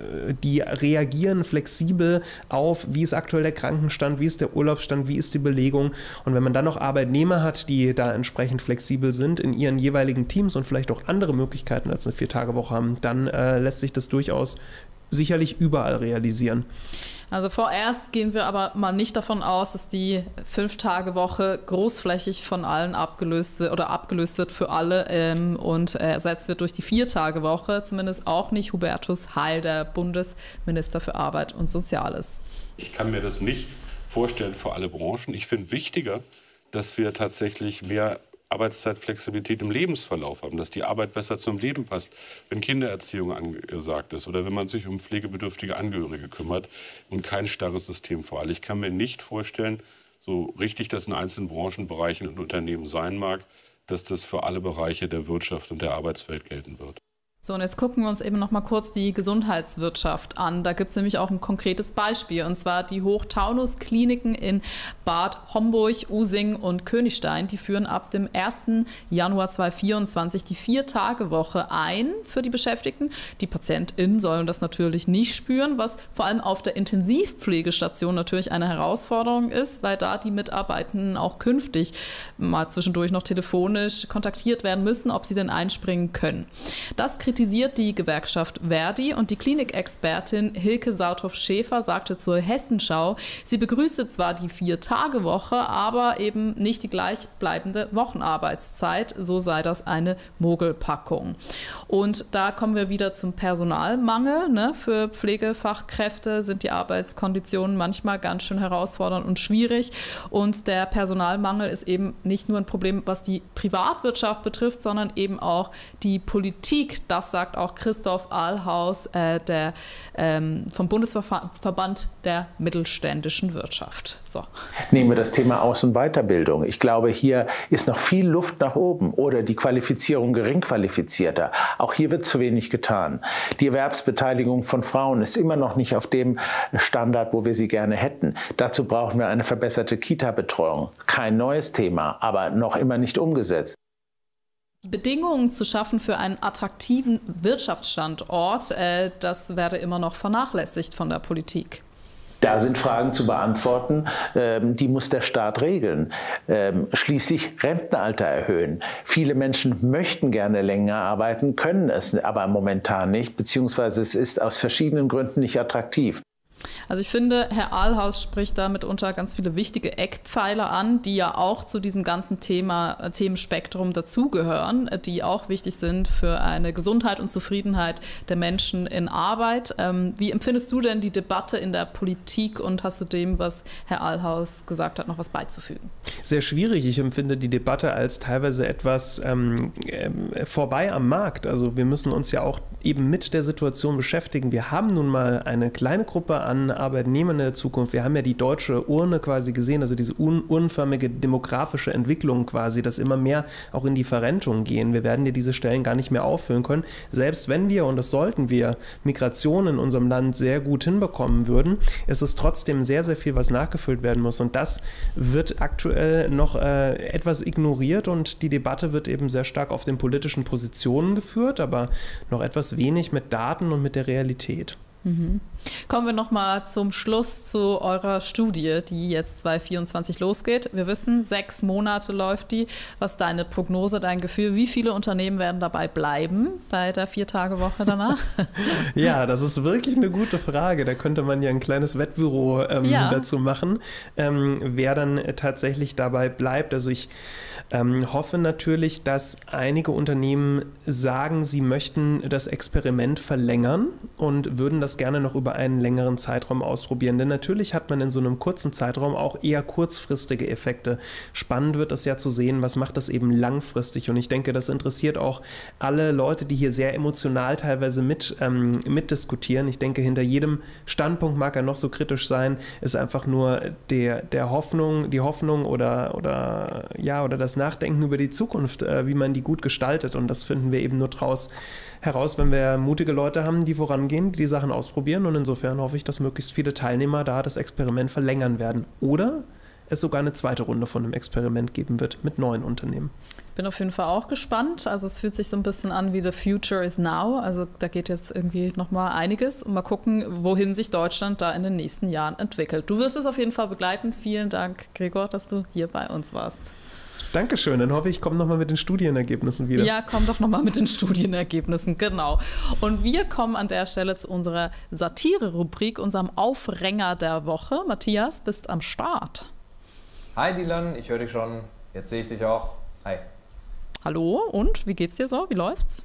die reagieren flexibel auf, wie ist aktuell der Krankenstand, wie ist der Urlaubsstand, wie ist die Belegung. Und wenn man dann noch Arbeitnehmer hat, die da entsprechend flexibel sind in ihren jeweiligen Teams und vielleicht auch andere Möglichkeiten als eine Vier-Tage-Woche haben, dann äh, lässt sich das durchaus sicherlich überall realisieren. Also vorerst gehen wir aber mal nicht davon aus, dass die Fünf-Tage-Woche großflächig von allen abgelöst wird oder abgelöst wird für alle ähm, und ersetzt wird durch die Vier-Tage-Woche. Zumindest auch nicht Hubertus Heil, der Bundesminister für Arbeit und Soziales. Ich kann mir das nicht vorstellen für alle Branchen. Ich finde wichtiger, dass wir tatsächlich mehr Arbeitszeitflexibilität im Lebensverlauf haben, dass die Arbeit besser zum Leben passt, wenn Kindererziehung angesagt ist oder wenn man sich um pflegebedürftige Angehörige kümmert und kein starres System vor allem. Ich kann mir nicht vorstellen, so richtig das in einzelnen Branchenbereichen und Unternehmen sein mag, dass das für alle Bereiche der Wirtschaft und der Arbeitswelt gelten wird. So, und jetzt gucken wir uns eben noch mal kurz die Gesundheitswirtschaft an. Da gibt es nämlich auch ein konkretes Beispiel, und zwar die Hochtaunus-Kliniken in Bad Homburg, Using und Königstein. Die führen ab dem ersten Januar zweitausendvierundzwanzig die Vier-Tage-Woche ein für die Beschäftigten. Die PatientInnen sollen das natürlich nicht spüren, was vor allem auf der Intensivpflegestation natürlich eine Herausforderung ist, weil da die Mitarbeitenden auch künftig mal zwischendurch noch telefonisch kontaktiert werden müssen, ob sie denn einspringen können. Das kritisiert die Gewerkschaft Verdi, und die Klinikexpertin Hilke Sauthoff-Schäfer sagte zur Hessenschau, sie begrüße zwar die Vier-Tage-Woche, aber eben nicht die gleichbleibende Wochenarbeitszeit. So sei das eine Mogelpackung. Und da kommen wir wieder zum Personalmangel. Ne? Für Pflegefachkräfte sind die Arbeitskonditionen manchmal ganz schön herausfordernd und schwierig. Und der Personalmangel ist eben nicht nur ein Problem, was die Privatwirtschaft betrifft, sondern eben auch die Politik. Das sagt auch Christoph Ahlhaus, äh, der, ähm, vom Bundesverband der mittelständischen Wirtschaft. So. Nehmen wir das Thema Aus- und Weiterbildung. Ich glaube, hier ist noch viel Luft nach oben, oder die Qualifizierung Geringqualifizierter. Auch hier wird zu wenig getan. Die Erwerbsbeteiligung von Frauen ist immer noch nicht auf dem Standard, wo wir sie gerne hätten. Dazu brauchen wir eine verbesserte Kita-Betreuung. Kein neues Thema, aber noch immer nicht umgesetzt. Die Bedingungen zu schaffen für einen attraktiven Wirtschaftsstandort, äh, das werde immer noch vernachlässigt von der Politik. Da sind Fragen zu beantworten, ähm, die muss der Staat regeln. Ähm, schließlich Rentenalter erhöhen. Viele Menschen möchten gerne länger arbeiten, können es aber momentan nicht, beziehungsweise es ist aus verschiedenen Gründen nicht attraktiv. Also ich finde, Herr Ahlhaus spricht da mitunter ganz viele wichtige Eckpfeiler an, die ja auch zu diesem ganzen Thema, Themenspektrum dazugehören, die auch wichtig sind für eine Gesundheit und Zufriedenheit der Menschen in Arbeit. Ähm, wie empfindest du denn die Debatte in der Politik, und hast du dem, was Herr Ahlhaus gesagt hat, noch was beizufügen? Sehr schwierig. Ich empfinde die Debatte als teilweise etwas ähm, äh, vorbei am Markt. Also wir müssen uns ja auch eben mit der Situation beschäftigen. Wir haben nun mal eine kleine Gruppe an Arbeitnehmern in der Zukunft. Wir haben ja die deutsche Urne quasi gesehen, also diese urnenförmige demografische Entwicklung quasi, dass immer mehr auch in die Verrentung gehen. Wir werden ja diese Stellen gar nicht mehr auffüllen können. Selbst wenn wir, und das sollten wir, Migration in unserem Land sehr gut hinbekommen würden, ist es trotzdem sehr, sehr viel, was nachgefüllt werden muss. Und das wird aktuell noch äh, etwas ignoriert, und die Debatte wird eben sehr stark auf den politischen Positionen geführt, aber noch etwas wenig mit Daten und mit der Realität. Mhm. Kommen wir noch mal zum Schluss zu eurer Studie, die jetzt zweitausendvierundzwanzig losgeht. Wir wissen, sechs Monate läuft die. Was ist deine Prognose, dein Gefühl? Wie viele Unternehmen werden dabei bleiben bei der Vier-Tage-Woche danach? Ja, das ist wirklich eine gute Frage. Da könnte man ja ein kleines Wettbüro ähm, ja. dazu machen, ähm, wer dann tatsächlich dabei bleibt. Also ich ähm, hoffe natürlich, dass einige Unternehmen sagen, sie möchten das Experiment verlängern und würden das gerne noch über einen längeren Zeitraum ausprobieren. Denn natürlich hat man in so einem kurzen Zeitraum auch eher kurzfristige Effekte. Spannend wird es ja zu sehen, was macht das eben langfristig. Und ich denke, das interessiert auch alle Leute, die hier sehr emotional teilweise mit, ähm, mitdiskutieren. Ich denke, hinter jedem Standpunkt, mag er noch so kritisch sein, ist einfach nur der, der Hoffnung, die Hoffnung oder, oder, ja, oder das Nachdenken über die Zukunft, äh, wie man die gut gestaltet. Und das finden wir eben nur draus heraus, wenn wir mutige Leute haben, die vorangehen, die die Sachen ausprobieren. Und insofern hoffe ich, dass möglichst viele Teilnehmer da das Experiment verlängern werden. Oder es sogar eine zweite Runde von einem Experiment geben wird mit neuen Unternehmen. Ich bin auf jeden Fall auch gespannt. Also es fühlt sich so ein bisschen an wie The Future is Now. Also da geht jetzt irgendwie nochmal einiges. Und mal gucken, wohin sich Deutschland da in den nächsten Jahren entwickelt. Du wirst es auf jeden Fall begleiten. Vielen Dank, Gregor, dass du hier bei uns warst. Dankeschön, dann hoffe ich, ich komme nochmal mit den Studienergebnissen wieder. Ja, komm doch nochmal mit den Studienergebnissen, genau. Und wir kommen an der Stelle zu unserer Satire-Rubrik, unserem Aufränger der Woche. Matthias, bist am Start. Hi Dylan, ich höre dich schon. Jetzt sehe ich dich auch. Hi. Hallo, und wie geht's dir so? Wie läuft's?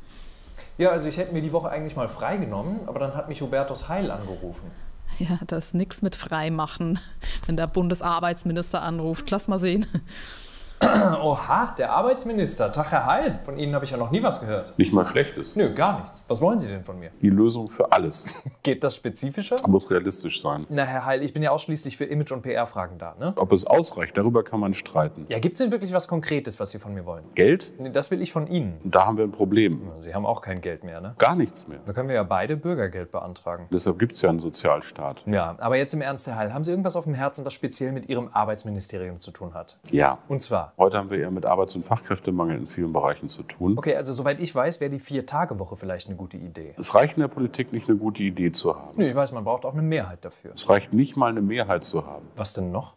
Ja, also ich hätte mir die Woche eigentlich mal freigenommen, aber dann hat mich Hubertus Heil angerufen. Ja, das ist nix mit Freimachen, wenn der Bundesarbeitsminister anruft. Lass mal sehen. Oha, der Arbeitsminister. Tag, Herr Heil. Von Ihnen habe ich ja noch nie was gehört. Nicht mal Schlechtes. Nö, gar nichts. Was wollen Sie denn von mir? Die Lösung für alles. Geht das spezifischer? Muss realistisch sein. Na, Herr Heil, ich bin ja ausschließlich für Image- und P R-Fragen da, ne? Ob es ausreicht, darüber kann man streiten. Ja, gibt es denn wirklich was Konkretes, was Sie von mir wollen? Geld? Nee, das will ich von Ihnen. Da haben wir ein Problem. Sie haben auch kein Geld mehr, ne? Gar nichts mehr. Da können wir ja beide Bürgergeld beantragen. Deshalb gibt es ja einen Sozialstaat. Ja, aber jetzt im Ernst, Herr Heil, haben Sie irgendwas auf dem Herzen, was speziell mit Ihrem Arbeitsministerium zu tun hat? Ja. Und zwar? Heute haben wir eher mit Arbeits- und Fachkräftemangel in vielen Bereichen zu tun. Okay, also soweit ich weiß, wäre die Vier-Tage-Woche vielleicht eine gute Idee. Es reicht in der Politik nicht, eine gute Idee zu haben. Nö, ich weiß, man braucht auch eine Mehrheit dafür. Es reicht nicht mal, eine Mehrheit zu haben. Was denn noch?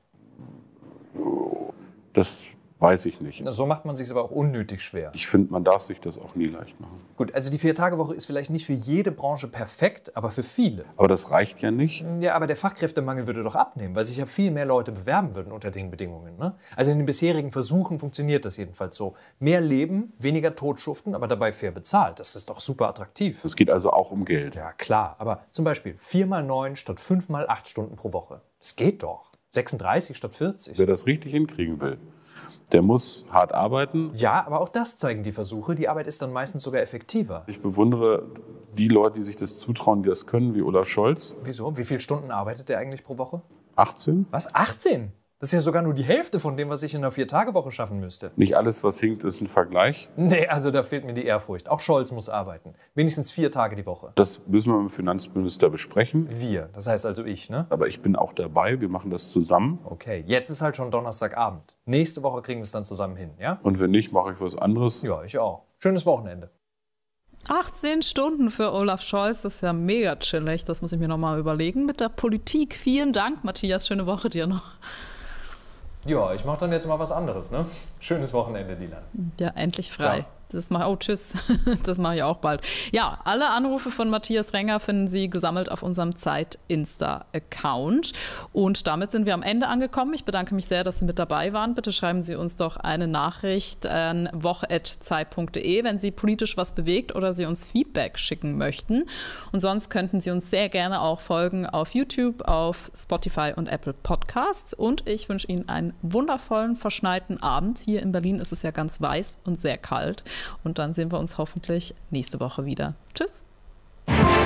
Das weiß ich nicht. Na, so macht man sich aber auch unnötig schwer. Ich finde, man darf sich das auch nie leicht machen. Gut, also die Vier-Tage-Woche ist vielleicht nicht für jede Branche perfekt, aber für viele. Aber das reicht ja nicht. Ja, aber der Fachkräftemangel würde doch abnehmen, weil sich ja viel mehr Leute bewerben würden unter den Bedingungen. Ne? Also in den bisherigen Versuchen funktioniert das jedenfalls so. Mehr Leben, weniger Totschuften, aber dabei fair bezahlt. Das ist doch super attraktiv. Es geht also auch um Geld. Ja, klar. Aber zum Beispiel vier mal neun statt fünf mal acht Stunden pro Woche. Das geht doch. sechsunddreißig statt vierzig. Wer das richtig hinkriegen will, der muss hart arbeiten. Ja, aber auch das zeigen die Versuche. Die Arbeit ist dann meistens sogar effektiver. Ich bewundere die Leute, die sich das zutrauen, die das können, wie Olaf Scholz. Wieso? Wie viele Stunden arbeitet der eigentlich pro Woche? achtzehn. Was? achtzehn? Das ist ja sogar nur die Hälfte von dem, was ich in einer Vier-Tage-Woche schaffen müsste. Nicht alles, was hinkt, ist ein Vergleich. Nee, also da fehlt mir die Ehrfurcht. Auch Scholz muss arbeiten. Wenigstens vier Tage die Woche. Das müssen wir mit dem Finanzminister besprechen. Wir, das heißt also ich, ne? Aber ich bin auch dabei, wir machen das zusammen. Okay, jetzt ist halt schon Donnerstagabend. Nächste Woche kriegen wir es dann zusammen hin, ja? Und wenn nicht, mache ich was anderes. Ja, ich auch. Schönes Wochenende. achtzehn Stunden für Olaf Scholz, das ist ja mega chillig. Das muss ich mir nochmal überlegen mit der Politik. Vielen Dank, Matthias. Schöne Woche dir noch. Ja, ich mache dann jetzt mal was anderes, ne? Schönes Wochenende, Dilan. Ja, endlich frei. Ja. Das mache oh, tschüss. Das mache ich auch bald. Ja, alle Anrufe von Matthias Renger finden Sie gesammelt auf unserem Zeit-Insta-Account. Und damit sind wir am Ende angekommen. Ich bedanke mich sehr, dass Sie mit dabei waren. Bitte schreiben Sie uns doch eine Nachricht an woche at zeit punkt de, wenn Sie politisch was bewegt oder Sie uns Feedback schicken möchten. Und sonst könnten Sie uns sehr gerne auch folgen auf YouTube, auf Spotify und Apple Podcasts. Und ich wünsche Ihnen einen wundervollen, verschneiten Abend. Hier in Berlin ist es ja ganz weiß und sehr kalt. Und dann sehen wir uns hoffentlich nächste Woche wieder. Tschüss.